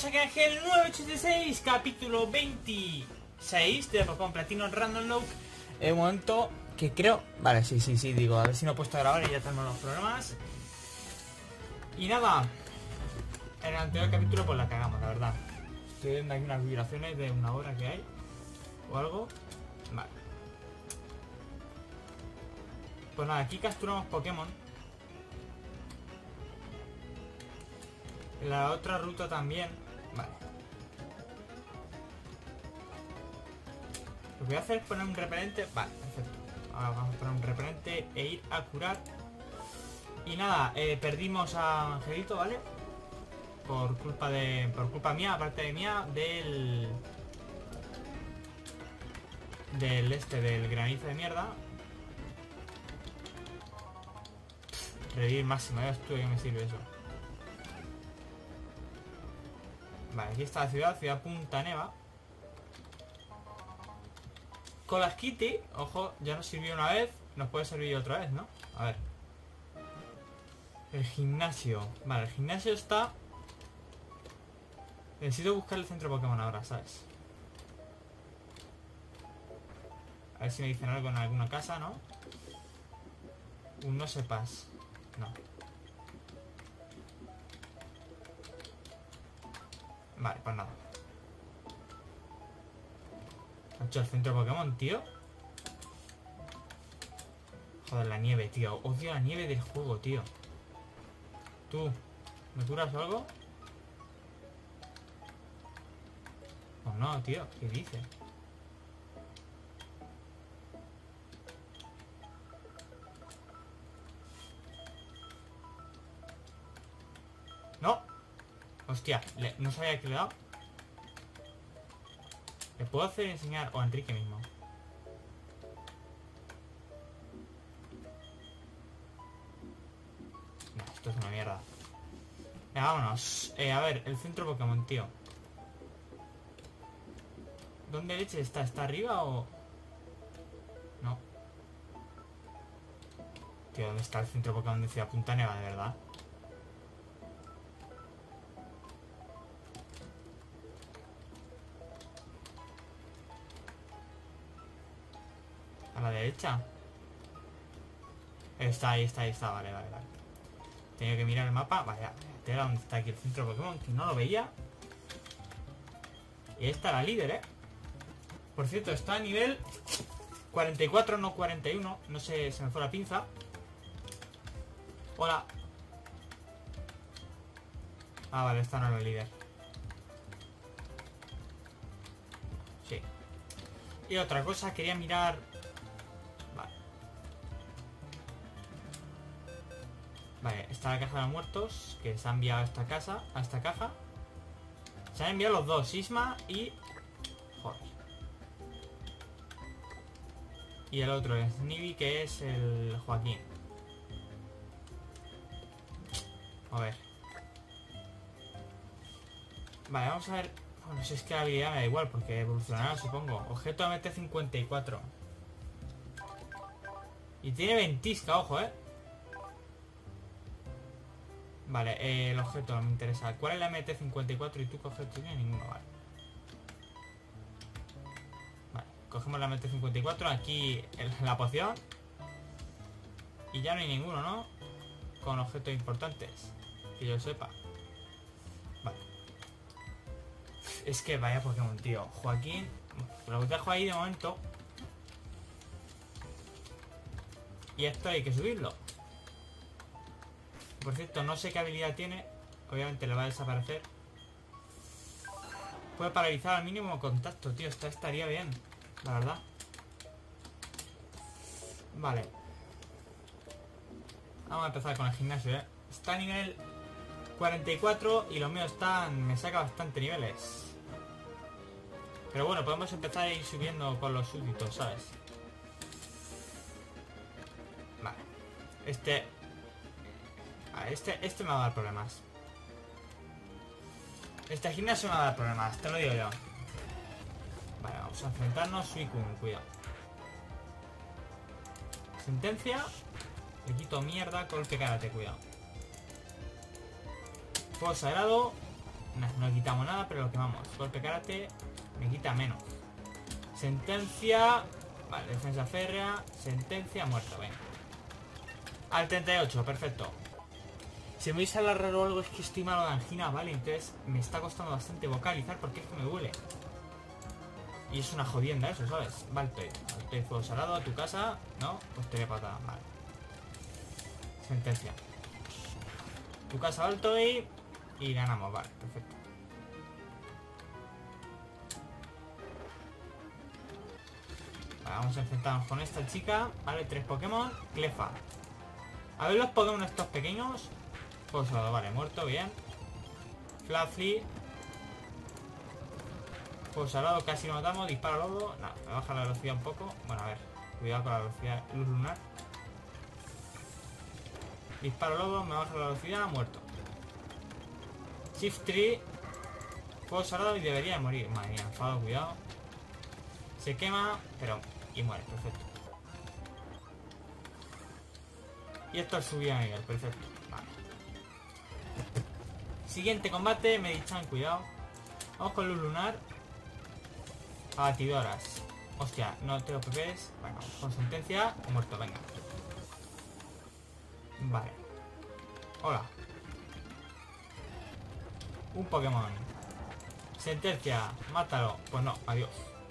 Estamos aquí en el 986, capítulo 26 de Pokémon Platino Random Lock. En un momento que creo... Vale, sí, digo, a ver si no he puesto a grabar y ya tenemos los problemas. Y nada, en el anterior capítulo pues la cagamos, la verdad. Estoy viendo aquí unas vibraciones de una hora que hay o algo. Vale. Pues nada, aquí capturamos Pokémon. La otra ruta también. Vale. Lo que voy a hacer es poner un repelente. Vale, perfecto. Ahora vamos a poner un repelente e ir a curar. Y nada, perdimos a Angelito, ¿vale? Por culpa mía, aparte de mía, del granizo de mierda. Revivir máximo, ya estuve que me sirve eso. Vale, aquí está la ciudad Punta Neva. Colas Kitty, ojo, ya nos sirvió una vez, nos puede servir otra vez, ¿no? A ver. El gimnasio. Vale, el gimnasio está... Necesito buscar el centro Pokémon ahora, ¿sabes? A ver si me dicen algo en alguna casa, ¿no? Un no sepas. No. Vale, pues nada. ¿Ha hecho el centro Pokémon, tío? Joder, la nieve, tío. Odio la nieve del juego, tío. ¿Tú? ¿Me curas algo? Oh no, tío. ¿Qué dices? ¡No! Hostia, no sabía que le he dado. ¿Le puedo hacer enseñar? O a Enrique mismo. No, esto es una mierda. Venga, vámonos. A ver, el centro Pokémon, tío. ¿Dónde leche está? ¿Está arriba o...? No. Tío, ¿dónde está el centro Pokémon de Ciudad Punta Neva, de verdad? A la derecha. Está ahí, vale. Tenía que mirar el mapa. Vaya, tela dónde está aquí el centro Pokémon, que no lo veía. Y esta la líder, ¿eh? Por cierto, está a nivel 44, no 41. No sé, se me fue la pinza. Hola. Ah, vale, esta no es la líder. Sí. Y otra cosa, quería mirar... Vale, está la caja de los muertos, que se ha enviado a esta casa, a esta caja. Se han enviado los dos, Isma y... Joder. Y el otro es Nibi, que es el Joaquín. A ver. Vale, vamos a ver... Bueno, si es que la habilidad me da igual, porque evolucionará, supongo. Objeto MT54. Y tiene ventisca, ojo, Vale, el objeto no me interesa. ¿Cuál es la MT54 y tú qué objeto tienes? Ninguno, vale. Vale, cogemos la MT54, aquí la poción. Y ya no hay ninguno, ¿no? Con objetos importantes. Que yo sepa. Vale. Es que vaya Pokémon, tío. Joaquín, lo dejo ahí de momento. Y esto hay que subirlo. Por cierto, no sé qué habilidad tiene. Obviamente le va a desaparecer. Puede paralizar al mínimo contacto, tío. Esto estaría bien, la verdad. Vale. Vamos a empezar con el gimnasio, Está a nivel 44 y los míos están... Me saca bastante niveles. Pero bueno, podemos empezar a ir subiendo con los súbditos, ¿sabes? Vale. Este me va a dar problemas. Este gimnasio me va a dar problemas, te lo digo yo. Vale, vamos a enfrentarnos. Suicune, cuidado. Sentencia. Le quito mierda, golpe karate, cuidado. Fuego sagrado. Nah, no quitamos nada, pero lo quemamos. Golpe karate me quita menos. Sentencia. Vale, defensa férrea. Sentencia, muerto, venga. Al 38, perfecto. Si me vais a hablar raro o algo es que estoy malo de angina, ¿vale? Entonces me está costando bastante vocalizar porque es que me duele. Y es una jodienda eso, ¿sabes? Vale, fuego salado a tu casa. No, pues te voy a patada, vale. Sentencia. Tu casa alto y ganamos, vale, perfecto. Vale, vamos a enfrentarnos con esta chica. Vale, 3 Pokémon. Clefa. A ver los Pokémon estos pequeños. Fuego salado, vale, muerto, bien. Fluffy. Fuego salado, casi lo matamos. Disparo lodo. No, me baja la velocidad un poco. Bueno, a ver, cuidado con la velocidad. Luz lunar. Disparo lodo, me baja la velocidad, muerto. Shift tree. Fuego salado y debería de morir. Madre mía, enfado, cuidado. Se quema, pero... y muere, perfecto. Y esto es subida a nivel, perfecto. Vale. Siguiente combate, Medichan, cuidado. Vamos con luz lunar. Abatidoras. Hostia, no tengo PPs. Venga, con sentencia. Muerto, venga. Vale. Hola. Un Pokémon. Sentencia. Mátalo. Pues no, adiós.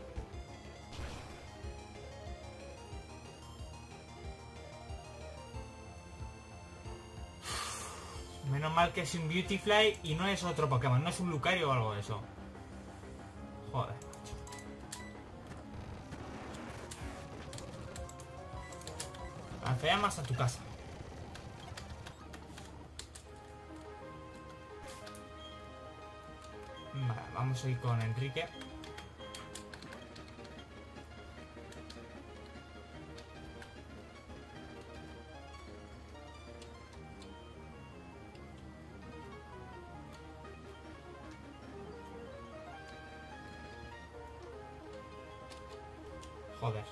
Menos mal que es un Beautifly y no es otro Pokémon. No es un Lucario o algo de eso. Joder. Lanzallamas a tu casa. Vale, vamos a ir con Enrique. Joder.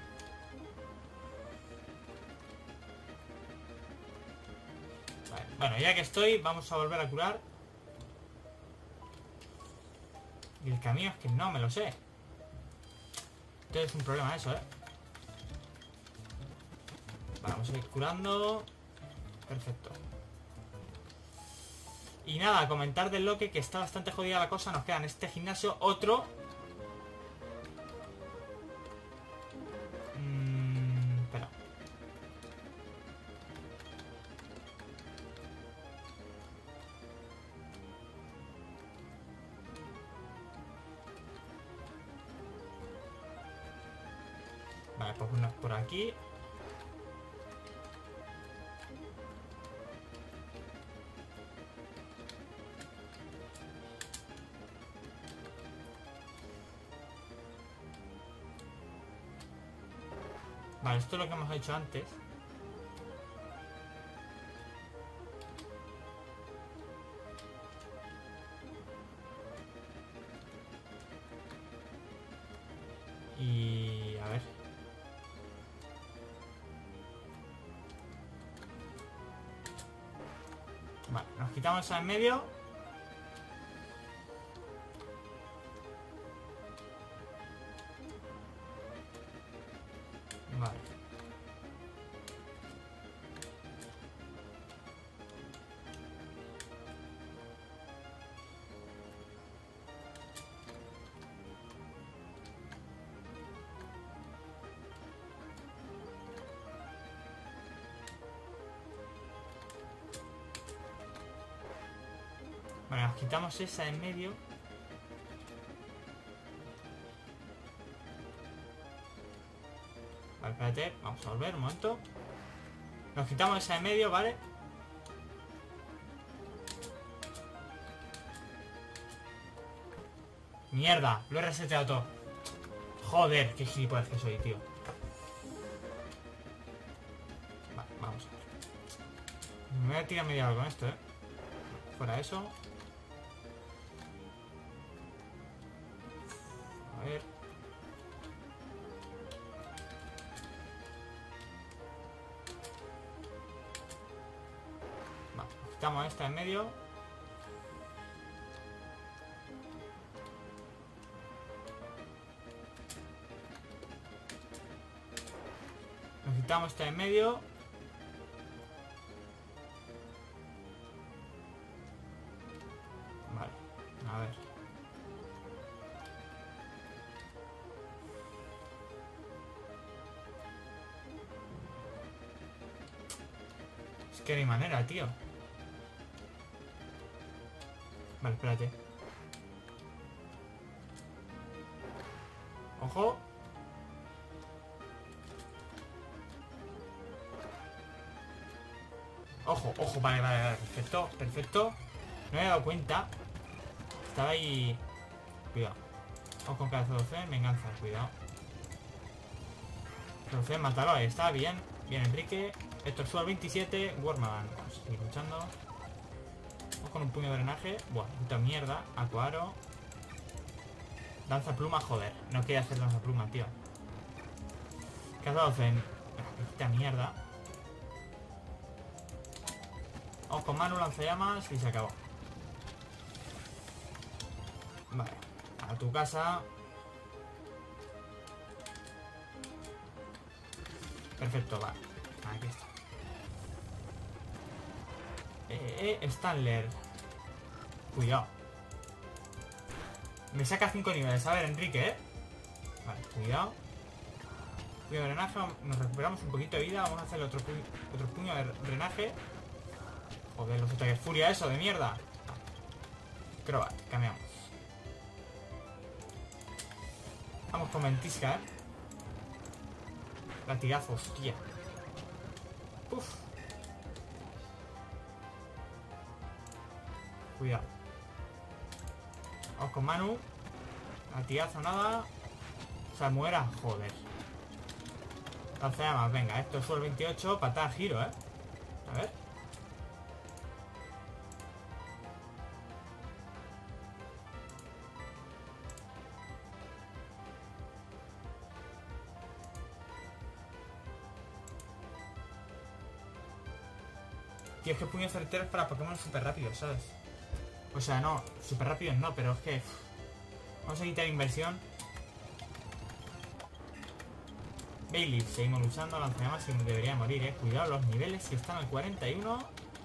Vale. Bueno, ya que estoy, vamos a volver a curar. Y el camino es que no me lo sé. Entonces es un problema eso, ¿eh? Vale, vamos a ir curando. Perfecto. Y nada, comentar del Loque que está bastante jodida la cosa. Nos queda en este gimnasio otro. Espera. Vale, pues unos por aquí. Vale, esto es lo que hemos hecho antes. Y... a ver. Vale, nos quitamos esa en medio. Vale. Vale, nos quitamos esa en medio. Vale, espérate, vamos a volver un momento. Nos quitamos esa en medio, ¿vale? Mierda, lo he reseteado todo. Joder, qué gilipollas que soy, tío. Vale, vamos a ver. Me voy a tirar media hora con esto, Fuera eso. A ver. Vale, quitamos esta en medio. Quitamos este en medio. Vale, a ver. Es que no hay manera, tío. Vale, espérate. Ojo. Ojo, ojo, vale, vale, vale, perfecto, perfecto. No me he dado cuenta. Estaba ahí. Cuidado. Vamos con cada 12, venganza, cuidado. 12, mátalo, ahí está, bien. Bien, Enrique. Héctor Suárez 27, Wormadan. Vamos a seguir luchando. Vamos con un puño de drenaje. Buah, puta mierda. Acuaro. Danza pluma, joder. No quería hacer danza pluma, tío. Cada 12. Puta mierda. Vamos con Manu, lanzallamas y se acabó. Vale. A tu casa. Perfecto, vale. Aquí está. Stanler. Cuidado. Me saca 5 niveles. A ver, Enrique, Vale, cuidado. Puño de drenaje. Nos recuperamos un poquito de vida. Vamos a hacer otro puño de drenaje. Joder, los ataques furia, eso, de mierda. Pero vale, cambiamos. Vamos con ventisca, Latigazo, hostia. Uf. Cuidado. Vamos con Manu. Latigazo, nada. Samuera, joder. Lanzallamas, venga, esto es el 28. Patada, giro, A ver. Tío, es que puños certeros para Pokémon súper rápidos, ¿sabes? O sea, no, súper rápidos no, pero es que... Vamos a quitar inversión. Bailey, seguimos luchando, lanzallamas y debería morir, Cuidado los niveles, si están al 41.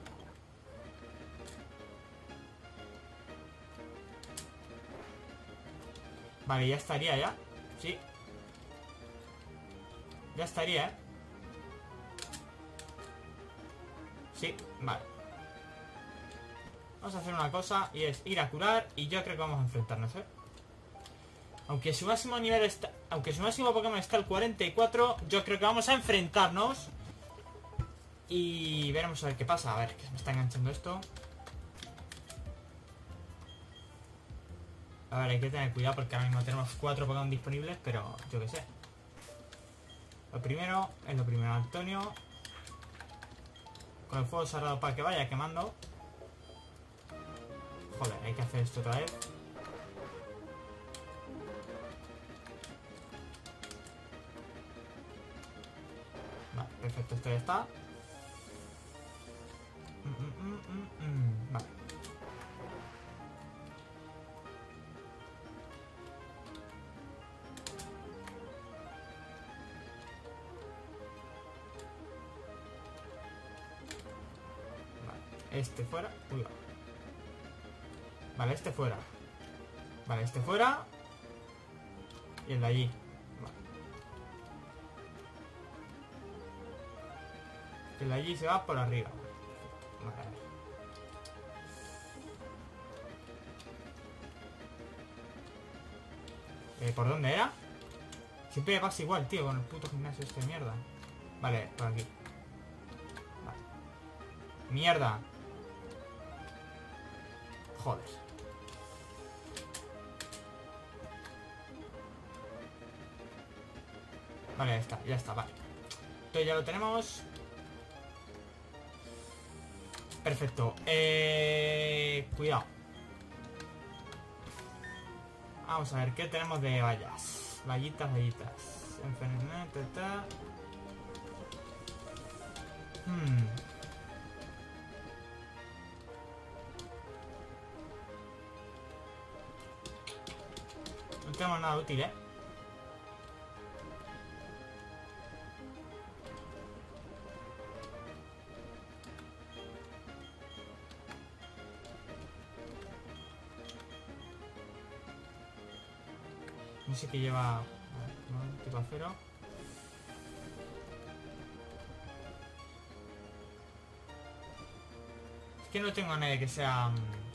Vale, ya estaría, ¿ya? Sí. Ya estaría, Sí, vale. Vamos a hacer una cosa y es ir a curar y yo creo que vamos a enfrentarnos, Aunque su máximo nivel está... Aunque su máximo Pokémon está al 44, yo creo que vamos a enfrentarnos. Y veremos a ver qué pasa. A ver, que se me está enganchando esto. A ver, hay que tener cuidado porque ahora mismo tenemos 4 Pokémon disponibles, pero yo qué sé. Lo primero es lo primero, Antonio. Con el fuego sagrado para que vaya quemando. Joder, hay que hacer esto otra vez. Vale, perfecto, esto ya está. Vale. Este fuera. Uy. Vale, este fuera. Vale, este fuera. Y el de allí. Vale. El de allí se va por arriba. Vale. ¿Por dónde era? Siempre pasa igual, tío, con el puto gimnasio este de mierda. Vale, por aquí. Vale. Mierda. Joder. Vale, ya está, vale. Entonces ya lo tenemos. Perfecto. Cuidado. Vamos a ver, ¿qué tenemos de vallas? Vallitas. Enfermedad, No tenemos nada útil, Ese que lleva... ¿no? Tipo acero. Es que no tengo a nadie que sea...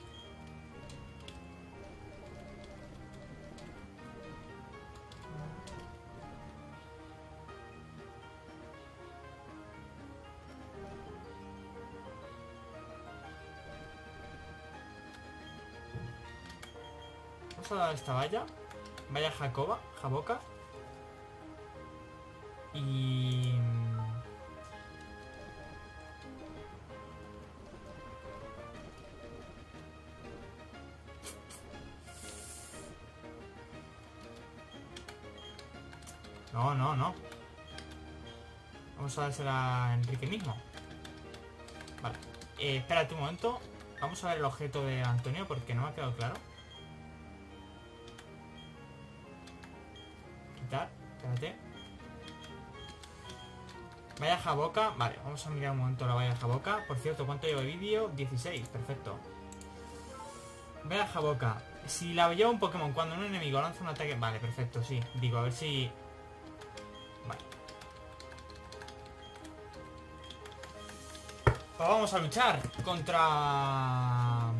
Vamos a dar esta valla. Vaya Jaboca. Y... No. Vamos a dársela a Enrique mismo. Vale. Espérate un momento. Vamos a ver el objeto de Antonio porque no me ha quedado claro. Quitar. Espérate. Vaya Jaboca. Vale, vamos a mirar un momento la vaya Jaboca. Por cierto, ¿cuánto lleva el vídeo? 16. Perfecto. Vaya Jaboca. Si la lleva un Pokémon cuando un enemigo lanza un ataque... Vale, perfecto, sí. Digo, a ver si... Vale. Pues vamos a luchar contra...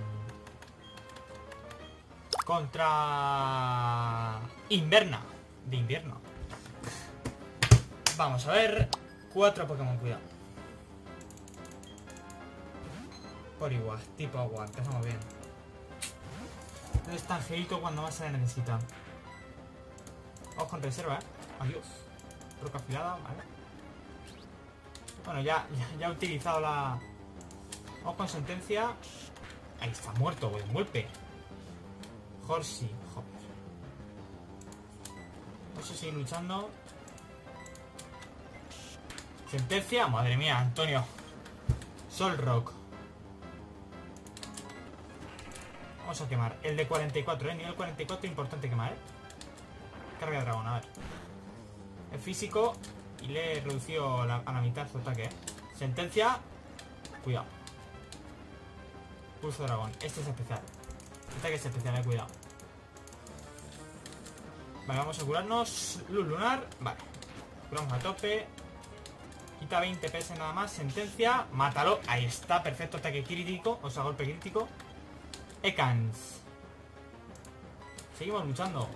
Inverna. De invierno. Vamos a ver. 4 Pokémon, cuidado. Por igual, tipo agua, empezamos bien. ¿Dónde está Angelito cuando más se le necesita? Vamos con reserva, Adiós. Roca afilada, vale. Bueno, ya he utilizado la... Vamos con sentencia. Ahí está, muerto, buen golpe. Horsey, joder. Vamos a seguir luchando. Sentencia, madre mía, Antonio. Solrock. Vamos a quemar. El de 44, nivel 44, importante quemar, Carga de dragón, a ver. El físico. Y le he reducido a la mitad su ataque, Sentencia. Cuidado. Pulso dragón. Este es especial. Ataque es especial, cuidado. Vale, vamos a curarnos. Luz lunar. Vale. Curamos a tope. Quita 20 PS nada más. Sentencia. Mátalo. Ahí está. Perfecto. Ataque crítico. O sea, golpe crítico. Ekans. Seguimos luchando.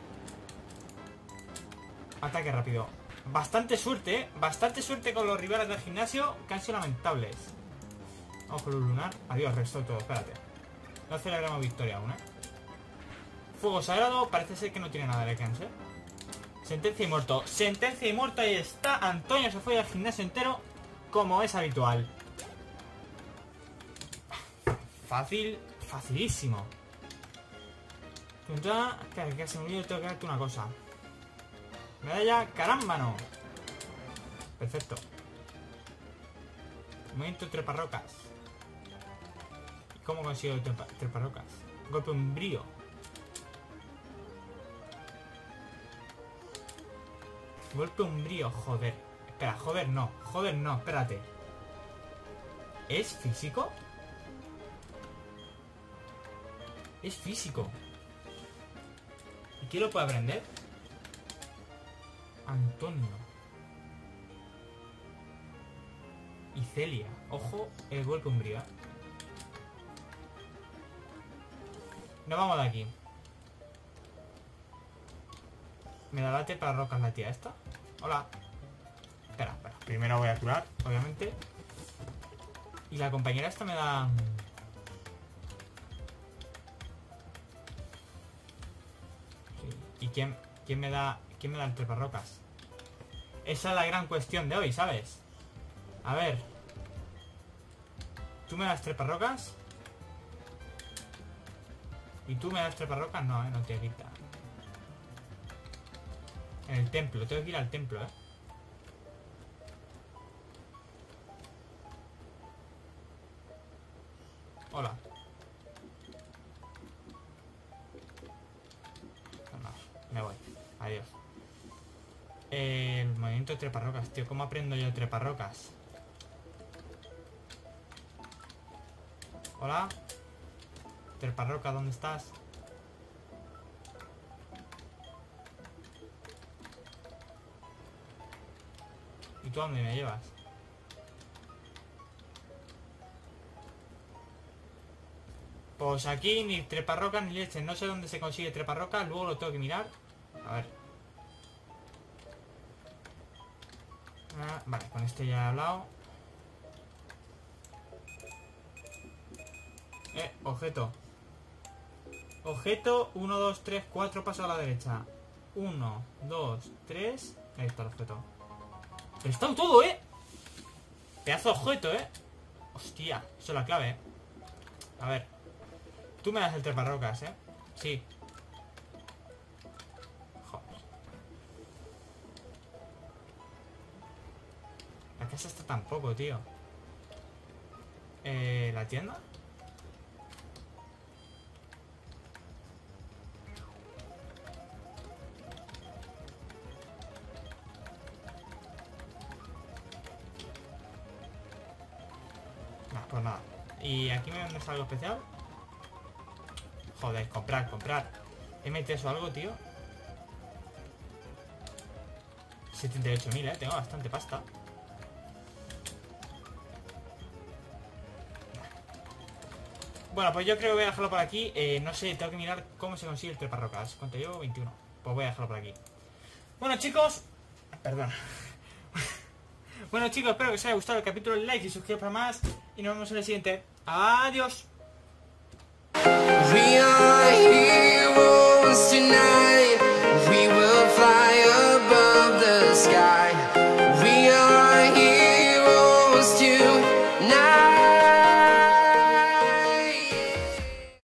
Ataque rápido. Bastante suerte, Bastante suerte con los rivales del gimnasio, que han sido lamentables. Vamos con luz lunar. Adiós, resto todo. Espérate. No celebramos victoria aún, Fuego sagrado. Parece ser que no tiene nada de Ekans, Sentencia y muerto. Sentencia y muerto. Ahí está. Antonio se fue al gimnasio entero, como es habitual. Fácil. Facilísimo. Espera, que se me olvidó, tengo que darte una cosa. Medalla carámbano. Perfecto. Movimiento treparrocas. ¿Y cómo consigo treparrocas? Golpe umbrío. Golpe umbrío, joder. Espera, joder no, espérate. ¿Es físico? Es físico. ¿Y quién lo puede aprender? Antonio. Y Celia. Ojo, el golpe umbrío. Nos vamos de aquí. Me da late para rocas la tía esta. Hola. Espera. Primero voy a curar, obviamente. Y la compañera esta me da... ¿Y quién me da el treparrocas? Esa es la gran cuestión de hoy, ¿sabes? A ver. ¿Tú me das treparrocas? ¿Y tú me das treparrocas? No, no te quita. En el templo, tengo que ir al templo, Hola. No, me voy. Adiós. El movimiento de treparrocas, tío. ¿Cómo aprendo yo treparrocas? Hola. Treparroca, ¿dónde estás? ¿Y tú a dónde me llevas? Pues aquí ni treparrocas ni leche. No sé dónde se consigue treparrocas. Luego lo tengo que mirar. A ver. Vale, con este ya he hablado. Objeto. Objeto, 1, 2, 3, 4, paso a la derecha. 1, 2, 3. Ahí está el objeto. Pero está todo, Pedazo de objeto, Hostia, eso es la clave, A ver. Tú me das el treparrocas, Sí. Joder. La casa está tan poco, tío. ¿La tienda? Pues nada. ¿Y aquí me vendes algo especial? Joder, comprar. ¿MT eso algo, tío? 78.000, tengo bastante pasta. Bueno, pues yo creo que voy a dejarlo por aquí. No sé, tengo que mirar cómo se consigue el treparrocas. ¿Cuánto llevo? 21. Pues voy a dejarlo por aquí. Bueno, chicos. Perdón. Bueno, chicos, espero que os haya gustado el capítulo. Like y suscribiros para más. Y nos vemos en el siguiente. Adiós.